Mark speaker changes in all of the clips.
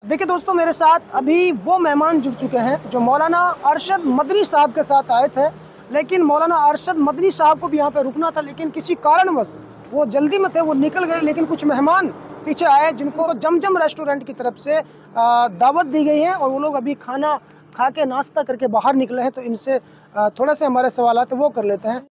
Speaker 1: देखिए दोस्तों, मेरे साथ अभी वो मेहमान जुड़ चुके हैं जो मौलाना अरशद मदनी साहब के साथ आए थे। लेकिन मौलाना अरशद मदनी साहब को भी यहाँ पे रुकना था, लेकिन किसी कारणवश वो जल्दी में थे, वो निकल गए। लेकिन कुछ मेहमान पीछे आए जिनको जमजम रेस्टोरेंट की तरफ से दावत दी गई है और वो लोग अभी खाना खा के नाश्ता करके बाहर निकले हैं। तो इनसे थोड़े से हमारे सवाल वो कर लेते हैं।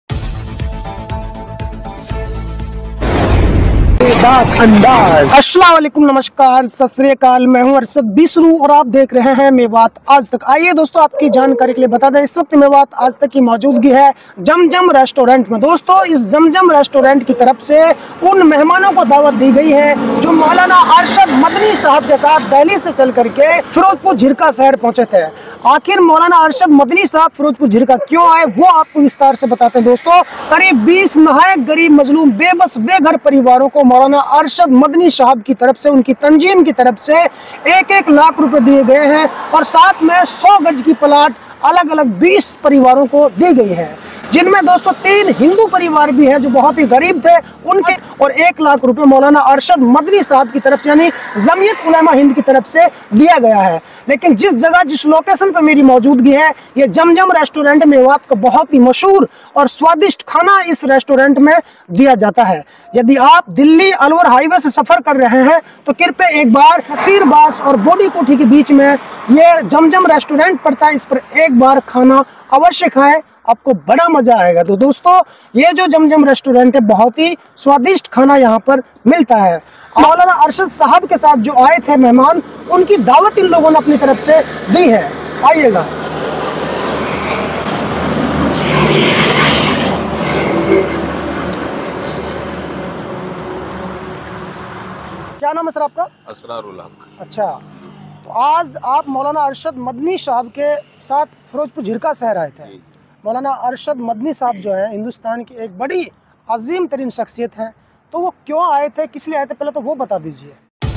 Speaker 1: अस्सलाम वालेकुम, नमस्कार, सत श्री अकाल। मैं हूं अरशद बिसरू और आप देख रहे हैं मेवात आज तक। आइए दोस्तों, आपकी जानकारी के लिए बता दें, इस वक्त मेवात आज तक की मौजूदगी है जमजम रेस्टोरेंट में। दोस्तों, इस जमजम रेस्टोरेंट की तरफ से उन मेहमानों को दावत दी गई है जो मौलाना अरशद मदनी साहब के साथ दिल्ली से चल करके फिरोजपुर झिरका शहर पहुंचे थे। आखिर मौलाना अरशद मदनी साहब फिरोजपुर झिरका क्यों आए, वो आपको विस्तार से बताते हैं। दोस्तों, करीब 20 नहायत गरीब, मजलूम, बेबस, बेघर परिवारों को मौलाना अरशद मदनी साहब की तरफ से, उनकी तंजीम की तरफ से 1-1 लाख रुपए दिए गए हैं और साथ में 100 गज की प्लाट अलग अलग 20 परिवारों को दी गई है, जिनमें दोस्तों 3 हिंदू परिवार भी हैं जो बहुत ही गरीब थे उनके, और 1 लाख रुपए मौलाना अरशद मदनी साहब की तरफ से यानी जमीयत उलेमा हिंद की तरफ से दिया गया है। लेकिन जिस जगह, जिस लोकेशन पर मेरी मौजूदगी है, ये जमजम रेस्टोरेंट मेवात का बहुत ही मशहूर और स्वादिष्ट खाना इस रेस्टोरेंट में दिया जाता है। यदि आप दिल्ली अलवर हाईवे से सफर कर रहे हैं तो कृपया एक बार हसीरबास और बोडी कोठी के बीच में ये जमजम रेस्टोरेंट पड़ता है, इस पर एक बार खाना अवश्य खाएं, आपको बड़ा मजा आएगा। तो दोस्तों, ये जो जमजम रेस्टोरेंट है, बहुत ही स्वादिष्ट खाना यहाँ पर मिलता है। मौलाना अरशद साहब के साथ जो आए थे मेहमान, उनकी दावत इन लोगों ने अपनी तरफ से दी है। आइएगा। क्या नाम है सर आपका?
Speaker 2: असरारुल हक।
Speaker 1: अच्छा, तो आज आप मौलाना अरशद मदनी साहब के साथ फिरोजपुर झिरका शहर आए थे। मौलाना अरशद मदनी साहब जो है हिंदुस्तान की एक बड़ी अजीम तरीन शख्सियत हैं, तो वो क्यों आए थे, किस लिए आए थे, पहले तो वो बता दीजिए।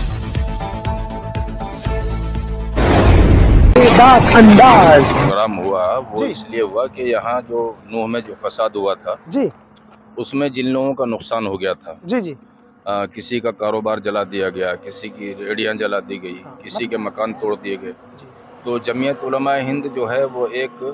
Speaker 2: प्रोग्राम हुआ वो इसलिए हुआ कि यहाँ जो नूह में जो फसाद हुआ था जी, उसमें जिन लोगों का नुकसान हो गया था जी जी, किसी का कारोबार जला दिया गया, किसी की रेहड़ियाँ जला दी गई, किसी के मकान तोड़ दिए गए। तो जमीयत उलमा हिंद जो है वो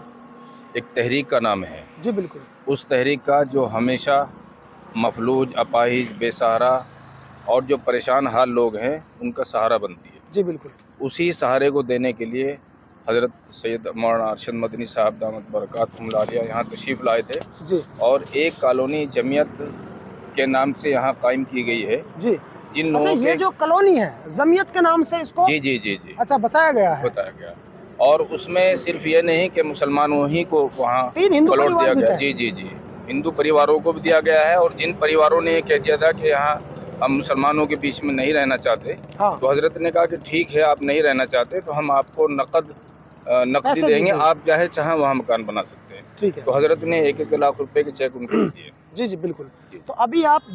Speaker 2: एक तहरीक का नाम है जी। बिल्कुल, उस तहरीक का जो हमेशा मफलूज, अपाहिज, बेसहारा और जो परेशान हाल लोग हैं उनका सहारा बनती है जी। बिल्कुल, उसी सहारे को देने के लिए हज़रत सैयद मौलाना अरशद मदनी साहब दामत बरकातहुमुल आलिया यहाँ तशरीफ़ लाए थे जी। और एक कॉलोनी जमीयत के नाम से यहाँ कायम की गई है जी। जिन लोगों ये जो कॉलोनी है जमीयत के नाम से इसको जी जी जी जी अच्छा बसाया गया है, बताया गया। और उसमें सिर्फ ये नहीं कि मुसलमानों ही को वहाँ प्लॉट दिया गया जी जी जी, हिंदू परिवारों को भी दिया गया है। और जिन परिवारों ने ये कह दिया था कि यहाँ हम मुसलमानों के बीच में नहीं रहना चाहते, तो हजरत ने कहा कि ठीक है, आप नहीं रहना चाहते तो हम आपको नकदी देंगे, आप चाहे वहाँ मकान बना सकते हैं। ठीक है, तो हजरत ने 1-1 लाख रुपए के चेक उनको दिए जी जी। बिल्कुल, तो अभी आप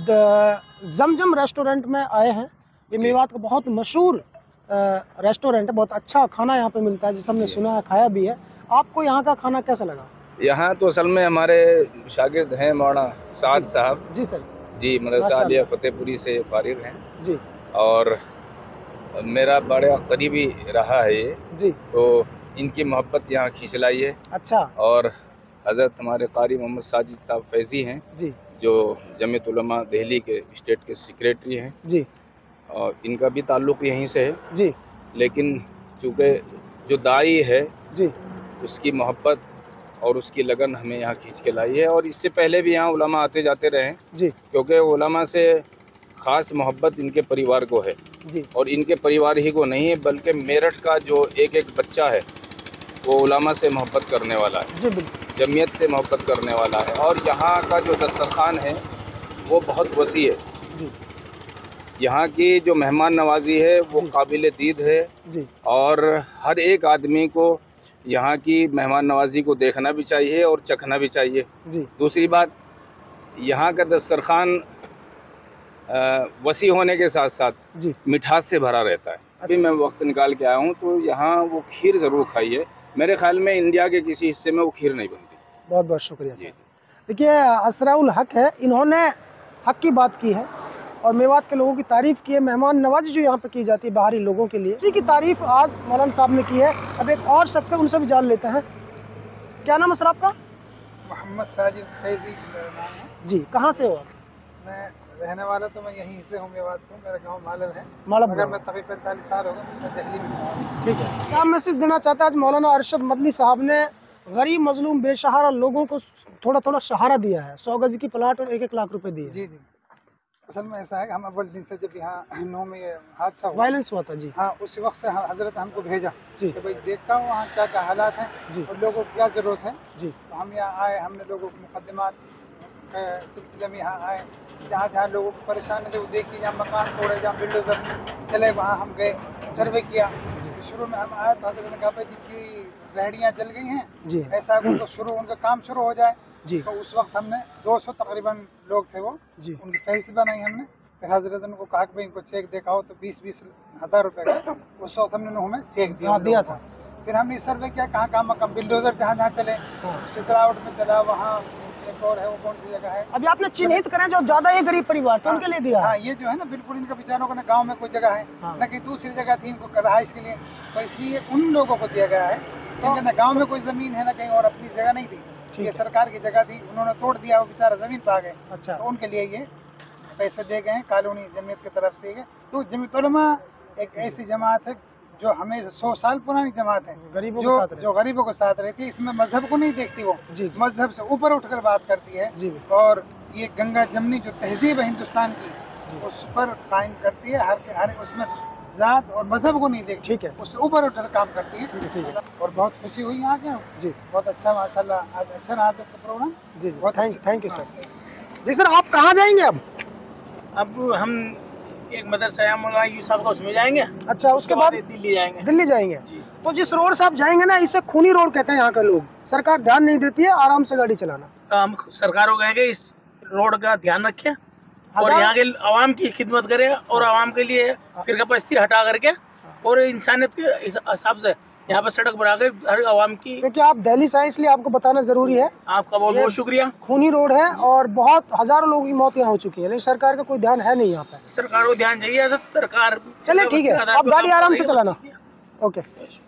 Speaker 2: जमजम रेस्टोरेंट में आए हैं। ये मेवात का बहुत मशहूर रेस्टोरेंट है, बहुत अच्छा खाना यहाँ पे मिलता है, जिसे हमने सुना है, खाया भी है। आपको यहाँ का खाना कैसा लगा? यहाँ तो असल में हमारे शागिर्द हैं मौलाना साद साहब जी सर जी, मदरसा आलिया फतेहपुरी से फारिग हैं जी, और मेरा बड़ा करीबी रहा है ये जी, तो इनकी मोहब्बत यहाँ खींच लाई है। अच्छा, और हज़रत हमारे कारी मोहम्मद साजिद साहब फैज़ी हैं जी, जो जमीयत उलमा दिल्ली के स्टेट के सेक्रेटरी हैं जी, और इनका भी ताल्लुक़ यहीं से है जी। लेकिन चूँकि जो दाई है जी, उसकी मोहब्बत और उसकी लगन हमें यहाँ खींच के लाई है। और इससे पहले भी यहाँ उलमा आते जाते रहे जी, क्योंकि उलमा से ख़ास मोहब्बत इनके परिवार को है जी, और इनके परिवार ही को नहीं है बल्कि मेरठ का जो एक बच्चा है वो उलमा से मोहब्बत करने वाला है जी, जमीयत से मोहब्बत करने वाला है। और यहाँ का जो दस्तरखान है वो बहुत वसी है जी, यहाँ की जो मेहमान नवाजी है वो काबिल दीद है जी, और हर एक आदमी को यहाँ की मेहमान नवाजी को देखना भी चाहिए और चखना भी चाहिए जी। दूसरी बात, यहाँ का दस्तरखान वसी होने के साथ साथ जी मिठास से भरा रहता है। अभी मैं वक्त निकाल के आया हूँ तो यहाँ वो खीर ज़रूर खाइए, मेरे ख्याल में इंडिया के किसी हिस्से में वो खीर नहीं बनती। बहुत शुक्रिया जी। देखिए, असराउल हक है, इन्होंने हक की बात की है।
Speaker 1: और मेवात के लोगों की तारीफ की है, मेहमान नवाजी जो यहाँ पे की जाती है बाहरी लोगों के लिए, उसी की तारीफ आज मौलाना साहब ने की है। अब एक और शख्स है, उनसे भी जान लेते हैं। क्या नाम है सर आपका?
Speaker 3: मोहम्मद साजिद फैजी मेरा नाम है
Speaker 1: जी। कहाँ से हो आप?
Speaker 3: मैं रहने वाला तो मैं यहीं से हूँ, मेवात से। मेरा गांव मालव है,
Speaker 1: मालव।
Speaker 3: मगर मैं तकरीबन 45 साल हो गए मैं दिल्ली में हूँ।
Speaker 1: ठीक है। क्या मैसेज देना चाहते हैं आज मौलाना अरशद मदनी साहब ने गरीब मजलूम बेसहारा लोगों को थोड़ा थोड़ा सहारा दिया है, 100 गज की प्लाट और 1-1 लाख रुपए दिए?
Speaker 3: जी जी, असल में ऐसा है कि हम अव्वल दिन से जब यहाँ 9 में ये हादसा हुआ,
Speaker 1: वायलेंस हुआ था जी,
Speaker 3: हाँ, उसी वक्त से हजरत हमको भेजा
Speaker 1: जी
Speaker 3: कि भाई देखता हूँ वहाँ क्या क्या हालात हैं
Speaker 1: जी
Speaker 3: और लोगों को क्या ज़रूरत है
Speaker 1: जी।
Speaker 3: तो हम यहाँ आए, हमने लोगों को मुकदमात के सिलसिले में यहाँ आए, जहाँ जहाँ लोगों को परेशानी थी वो देखी, जहाँ मकान तोड़े, जहाँ बिल्डोजर चले वहाँ हम गए, सर्वे किया। तो शुरू में हम आए तो हजरत ने कहा भाई जिनकी रेहड़ियाँ जल गई हैं
Speaker 1: जी
Speaker 3: ऐसा है उनको उनका काम शुरू हो जाए
Speaker 1: जी
Speaker 3: तो उस वक्त हमने 200 तकरीबन लोग थे वो
Speaker 1: जी
Speaker 3: उनकी फहरिस्त बनाई हमने। फिर हजरत उनको कहा कि भाई इनको चेक दिखाओ तो 20-20 हज़ार रुपए का उस वक्त हमने उन्हें चेक दिया
Speaker 1: था।
Speaker 3: फिर हमने सर्वे किया कहाँ कहाँ मकान बिल्डोजर जहाँ जहाँ चले, सितरावट में चला, वहाँ एक और है वो कौन सी जगह है।
Speaker 1: अभी आपने चिन्हित करें जो ज्यादा ये गरीब परिवार थे उनके लिए दिया।
Speaker 3: हाँ, ये जो है ना बिल्कुल इनका बेचारों को ना गाँव में कोई जगह है न कहीं दूसरी जगह थी इनको रहाइश के लिए, तो इसलिए उन लोगों को दिया गया है जिनके ना गाँव में कोई जमीन है ना कहीं और अपनी जगह नहीं थी, ये सरकार की जगह थी, उन्होंने तोड़ दिया, वो बेचारा जमीन पा गए।
Speaker 1: अच्छा।
Speaker 3: तो उनके लिए ये पैसे दे गए हैं कॉलोनी जमीयत की तरफ से। तो जमीयत उलमा एक ऐसी जमात है जो हमें 100 साल पुरानी जमात है,
Speaker 1: गरीबों
Speaker 3: जो गरीबों के साथ रहती है, इसमें मजहब को नहीं देखती, वो मजहब से ऊपर उठकर बात करती है
Speaker 1: जी।
Speaker 3: और ये गंगा जमनी जो तहजीब है हिंदुस्तान की उस पर कायम करती है, हर उसमें जात और मजहब को नहीं देखती,
Speaker 1: ठीक है,
Speaker 3: उससे ऊपर उठकर काम करती है। और बहुत खुशी हुई यहाँ के जी, बहुत अच्छा माशाल्लाह, आज अच्छा रहा का प्रोग्राम जी, बहुत थैंक यू सर।
Speaker 1: जी सर, आप कहाँ जाएंगे
Speaker 4: अब हम एक मदरसा है मौलाना यूसुफ साहब का, उसमें जाएंगे।
Speaker 1: अच्छा, उसके बाद दिल्ली जाएंगे जी। तो जिस रोड से आप जाएंगे ना, इसे खूनी रोड कहते हैं यहाँ के लोग, सरकार ध्यान नहीं देती है, आराम से गाड़ी चलाना।
Speaker 4: हम सरकार को कहेंगे इस रोड का ध्यान रखे और यहाँ के आवाम की खिदमत करे और आवाम के लिए फिरकापरस्ती हटा करके और इंसानियत के हिसाब से यहाँ पे सड़क बना कर हर आवाम की।
Speaker 1: क्योंकि आप दिल्ली से आए इसलिए आपको बताना जरूरी है।
Speaker 4: आपका बहुत बहुत शुक्रिया।
Speaker 1: खूनी रोड है और बहुत हजारों लोगों की मौत यहाँ हो चुकी है, लेकिन सरकार का कोई ध्यान है नहीं यहाँ पे।
Speaker 4: सरकार को ध्यान चाहिए, सरकार।
Speaker 1: चलिए ठीक है, आप गाड़ी आराम से चलाना। ओके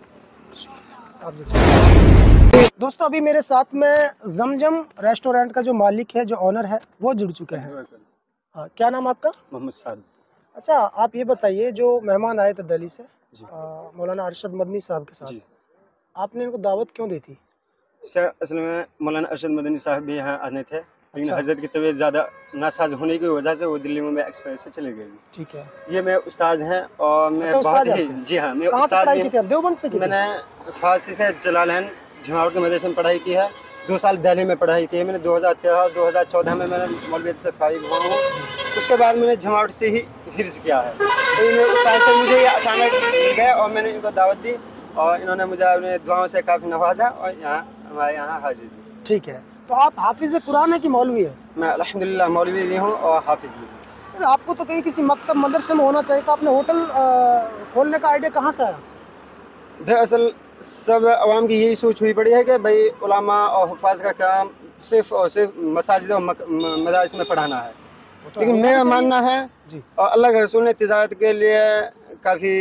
Speaker 1: दोस्तों, अभी मेरे साथ में जमजम रेस्टोरेंट का जो मालिक है, जो ऑनर है, वो जुड़ चुके हैं। हाँ, क्या नाम आपका?
Speaker 5: मोहम्मद साद।
Speaker 1: अच्छा, आप ये बताइए, जो मेहमान आए थे दिल्ली से मौलाना अरशद मदनी साहब के साथ, आपने इनको दावत क्यों दी थी?
Speaker 5: सर असल में मौलाना अरशद मदनी साहब भी यहाँ आने थे, लेकिन हजरत की तबीयत ज़्यादा नासाज होने की वजह से वो दिल्ली में एक्सपायर से चले गए।
Speaker 1: ठीक है,
Speaker 5: ये मैं उस्ताद हैं और मैं बहुत ही जी हाँ, मैं उस्ताद
Speaker 1: देवबंद से।
Speaker 5: मैंने फारसी से जलालैन झमावट के मदरसे में पढ़ाई की है, 2 साल दिल्ली में पढ़ाई की है मैंने। 2013-2014 में मैंने मौलवियत से फारिग हुआ हूँ, उसके बाद मैंने झमावट से ही हिफ्ज़ किया है। तो इन उस्ताद से मुझे ये अचानक मिल गए और मैंने इनको दावत दी और इन्होंने मुझे अपने दुआओं से काफ़ी नवाजा और यहाँ हमारे यहाँ हाजिर हुए।
Speaker 1: ठीक है, तो आप हाफिज़ कुरान है कि मौलवी है?
Speaker 5: मैं अल्हम्दुलिल्लाह मौलवी भी हूँ और हाफिज़ भी हूँ।
Speaker 1: आपको तो कहीं किसी मकतब मदरसे में होना चाहिए था, आपने होटल खोलने का आइडिया कहाँ से आया? दरअसल
Speaker 5: सब आवाम की यही सोच हुई पड़ी है कि भाई उलमा और हुफ़ाज़ का काम सिर्फ़ और सिर्फ मसाजिद और मदारिस में पढ़ाना है, लेकिन मेरा मानना है और अल्लाह के रसूल ने तिजारत के लिए काफ़ी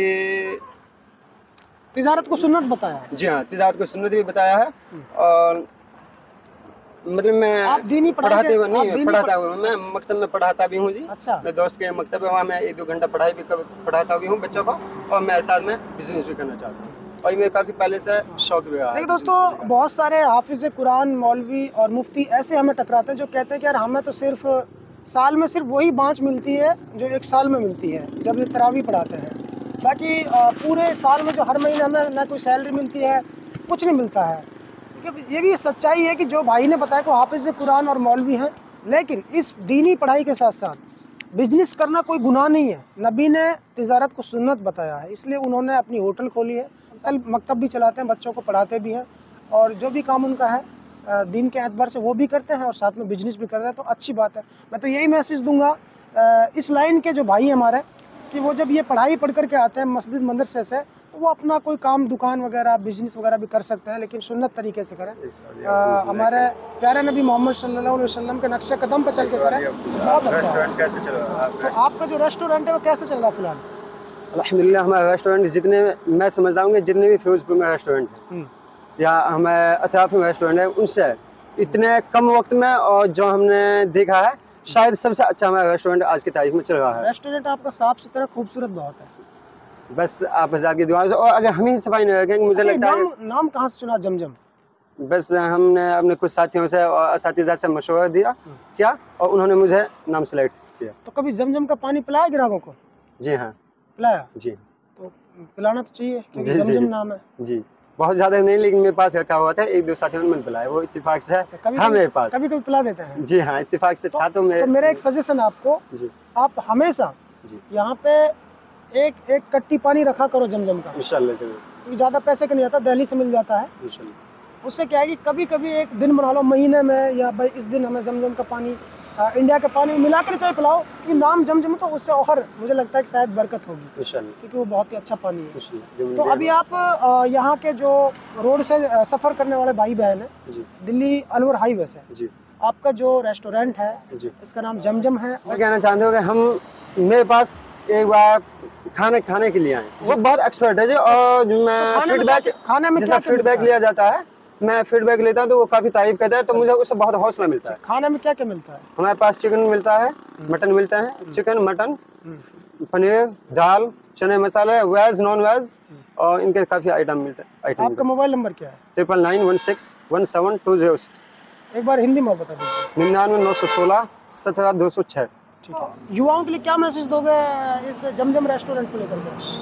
Speaker 1: तिजारत को सुन्नत बताया।
Speaker 5: जी हाँ, तिजारत को सुन्नत भी बताया है। और मतलब मैं
Speaker 1: दीनी
Speaker 5: पढ़ाते हुए नहीं पढ़ाता हुआ, मैं मकतब में पढ़ाता भी हूँ जी।
Speaker 1: अच्छा।
Speaker 5: मैं दोस्त के मकतब है, वहाँ मैं 1-2 घंटा पढ़ाई भी पढ़ाता भी हूँ बच्चों को, और मैं साथ में बिजनेस भी करना चाहता हूँ और ये काफ़ी पहले से शौक भी रहा है।
Speaker 1: देखिए दोस्तों, बहुत सारे हाफिज़ कुरान, मौलवी और मुफ्ती ऐसे हमें टकराते हैं जो कहते हैं कि यार हमें तो सिर्फ साल में सिर्फ वही बाँच मिलती है जो 1 साल में मिलती है जब ये तरावी पढ़ाते हैं, बाकी पूरे साल में जो हर महीने हमें ना कोई सैलरी मिलती है, कुछ नहीं मिलता है। क्योंकि ये भी सच्चाई है कि जो भाई ने बताया कि हाफिज़ कुरान और मौलवी हैं, लेकिन इस दीनी पढ़ाई के साथ साथ बिजनेस करना कोई गुनाह नहीं है। नबी ने तिजारत को सुन्नत बताया है, इसलिए उन्होंने अपनी होटल खोली है, मकतब भी चलाते हैं, बच्चों को पढ़ाते भी हैं, और जो भी काम उनका है दीन के एतबार से वो भी करते हैं और साथ में बिजनेस भी करते हैं, तो अच्छी बात है। मैं तो यही मैसेज दूंगा इस लाइन के जो भाई हमारे, कि वो जब ये पढ़ाई पढ़ करके आते हैं मस्जिद मदरसे से, तो वो अपना कोई काम, दुकान वगैरह, बिजनेस वगैरह भी कर सकते हैं, लेकिन सुन्नत तरीके से करें। हमारे प्यारे नबी मोहम्मद सल्लल्लाहु अलैहि वसल्लम के नक्शे कदम पर चल के करें, बहुत अच्छा।
Speaker 5: रेस्टोरेंट कैसे चल रहा है?
Speaker 1: तो आपका जो रेस्टोरेंट है वो कैसे चल रहा है फिलहाल?
Speaker 5: अल्हम्दुलिल्लाह हमारा रेस्टोरेंट जितने, मैं समझता हूँ कि जितने भी फिरोजपुर में रेस्टोरेंट हैं या हमारे अतराफ में रेस्टोरेंट है, उनसे इतने कम वक्त में और जो हमने देखा है शायद सबसे अच्छा हमारा रेस्टोरेंट आज की तारीख में चल रहा है।
Speaker 1: रेस्टोरेंट आपका साफ सुथरा, खूबसूरत बहुत है।
Speaker 5: बस आप हजार की दुआ से, और अगर हम ही सफाई नहीं रखेंगे, मुझे लगता है
Speaker 1: नाम कहाँ से चुना जमजम?
Speaker 5: बस हमने अपने कुछ साथियों से और असातिज़ा से मशवरा दिया क्या, और उन्होंने मुझे नाम सेलेक्ट किया।
Speaker 1: तो कभी जमजम का पानी पिलाया ग्राहकों को?
Speaker 5: जी हाँ,
Speaker 1: पिलाया
Speaker 5: जी।
Speaker 1: तो पिलाना तो चाहिए क्योंकि जमजम नाम है।
Speaker 5: जी, बहुत ज्यादा नहीं, लेकिन मेरे पास रखा हुआ था, एक दो साथियों ने मैंने पिलाया, वो इत्तेफाक से हाँ मेरे पास
Speaker 1: कभी कभी पिला देते हैं।
Speaker 5: जी हाँ, इत्तेफाक से था। तो
Speaker 1: मेरा एक सजेशन आपको, आप हमेशा यहाँ पे एक कट्टी पानी रखा करो जमजम का,
Speaker 5: इंशाल्लाह से,
Speaker 1: क्योंकि ज़्यादा पैसे का नहीं आता, दिल्ली से मिल जाता है इंशाल्लाह। उससे क्या है कि कभी कभी एक दिन बना लो महीने में, या भाई इस दिन हमें जमजम का पानी, इंडिया के पानी मिला कर चाहे पिलाओ, क्योंकि नाम जमजम तो उससे और मुझे लगता है कि शायद बरकत होगी इंशाल्लाह, क्योंकि वो बहुत ही अच्छा पानी है। तो अभी आप यहाँ के जो रोड से सफ़र करने वाले भाई बहन है, दिल्ली अलवर हाईवे से, आपका जो रेस्टोरेंट है इसका नाम जमजम है,
Speaker 5: और कहना चाहते हो कि हम मेरे पास एक बार खाने के लिए आए, वो बहुत एक्सपर्ट है जी, और मैं फीडबैक,
Speaker 1: खाने में
Speaker 5: जैसा फीडबैक लिया जाता है, मैं फीडबैक लेता हूँ तो वो काफ़ी तारीफ करता है, तो मुझे उससे बहुत हौसला मिलता है।
Speaker 1: खाने में क्या क्या मिलता है?
Speaker 5: हमारे पास चिकन मिलता है, मटन मिलता है, चिकन, मटन, पनीर, दाल, चने मसाले, वेज नॉन वेज, और इनके काफ़ी आइटम मिलते हैं।
Speaker 1: आपका मोबाइल नंबर क्या है?
Speaker 5: 9991617206।
Speaker 1: एक बार हिंदी में बता दीजिए।
Speaker 5: 9991617206।
Speaker 1: ठीक है। युवाओं के लिए क्या मैसेज दोगे इस जमजम रेस्टोरेंट को लेकर के?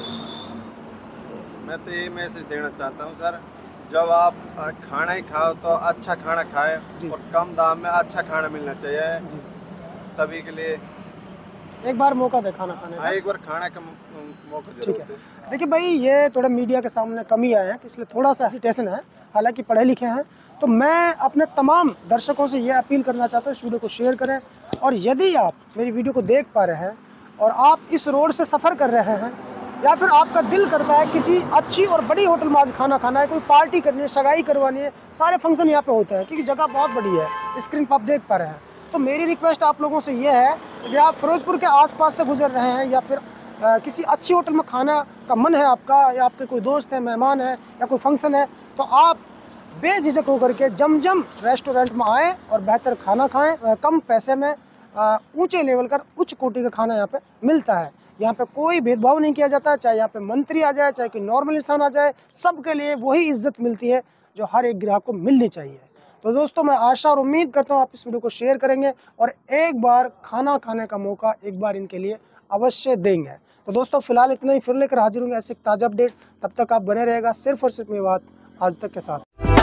Speaker 6: मैं तो यही मैसेज देना चाहता हूँ सर, जब आप खाना ही खाओ तो अच्छा खाना खाए, और कम दाम में अच्छा खाना मिलना चाहिए सभी के लिए।
Speaker 1: एक बार मौका दे खाना खाने का,
Speaker 6: एक बार खाने का मौका
Speaker 1: ठीक है। देखिए भाई, ये थोड़ा मीडिया के सामने कमी आए हैं, इसलिए थोड़ा सा हेजिटेशन है, हालांकि पढ़े लिखे हैं। तो मैं अपने तमाम दर्शकों से ये अपील करना चाहता हूँ, इस वीडियो को शेयर करें, और यदि आप मेरी वीडियो को देख पा रहे हैं और आप इस रोड से सफ़र कर रहे हैं, या फिर आपका दिल करता है किसी अच्छी और बड़ी होटल में आज खाना खाना है, कोई पार्टी करनी है, सगाई करवानी है, सारे फंक्शन यहाँ पे होते हैं क्योंकि जगह बहुत बड़ी है, स्क्रीन पर आप देख पा रहे हैं। तो मेरी रिक्वेस्ट आप लोगों से ये है कि आप फिरोजपुर के आसपास से गुजर रहे हैं, या फिर किसी अच्छी होटल में खाना का मन है आपका, या आपके कोई दोस्त है, मेहमान है, या कोई फंक्शन है, तो आप बेझिझक होकर के जमजम रेस्टोरेंट में आएँ और बेहतर खाना खाएँ, कम पैसे में ऊंचे लेवल का उच्च कोटि का खाना यहाँ पे मिलता है। यहाँ पे कोई भेदभाव नहीं किया जाता, चाहे यहाँ पे मंत्री आ जाए, चाहे कोई नॉर्मल इंसान आ जाए, सबके लिए वही इज्जत मिलती है जो हर एक ग्राहक को मिलनी चाहिए। तो दोस्तों, मैं आशा और उम्मीद करता हूँ आप इस वीडियो को शेयर करेंगे और एक बार खाना खाने का मौका एक बार इनके लिए अवश्य देंगे। तो दोस्तों, फिलहाल इतना ही, फिर लेकर हाजिर होंगे ऐसे ताज़ा अपडेट। तब तक आप बने रहेगा सिर्फ और सिर्फ मेवात आज तक के साथ।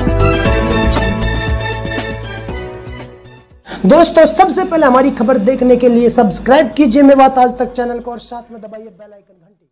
Speaker 1: दोस्तों, सबसे पहले हमारी खबर देखने के लिए सब्सक्राइब कीजिए मेवात आज तक चैनल को, और साथ में दबाइए बेल आइकन घंटी।